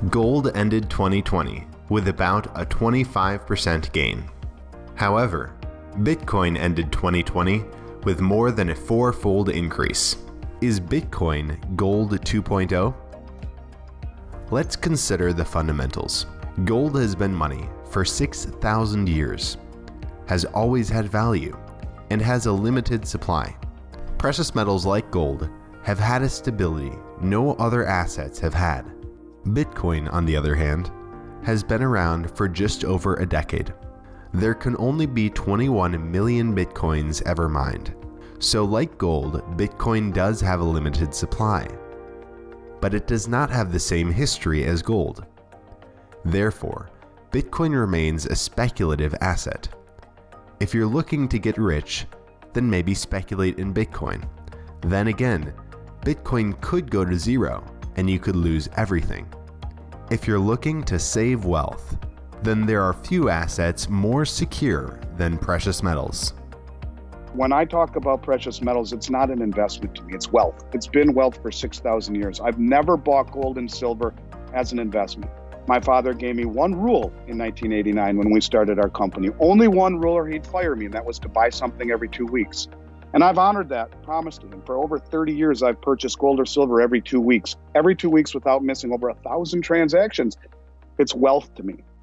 Gold ended 2020 with about a 25% gain. However, Bitcoin ended 2020 with more than a four-fold increase. Is Bitcoin Gold 2.0? Let's consider the fundamentals. Gold has been money for 6,000 years, has always had value, and has a limited supply. Precious metals like gold have had a stability no other assets have had. Bitcoin, on the other hand, has been around for just over a decade. There can only be 21 million Bitcoins ever mined. So like gold, Bitcoin does have a limited supply, but it does not have the same history as gold. Therefore, Bitcoin remains a speculative asset. If you're looking to get rich, then maybe speculate in Bitcoin. Then again, Bitcoin could go to zero and you could lose everything. If you're looking to save wealth, then there are few assets more secure than precious metals. When I talk about precious metals, it's not an investment to me, it's wealth. It's been wealth for 6,000 years. I've never bought gold and silver as an investment. My father gave me one rule in 1989 when we started our company. Only one rule or he'd fire me, and that was to buy something every 2 weeks. And I've honored that promise to him. For over 30 years, I've purchased gold or silver every 2 weeks. Every 2 weeks without missing over 1,000 transactions. It's wealth to me.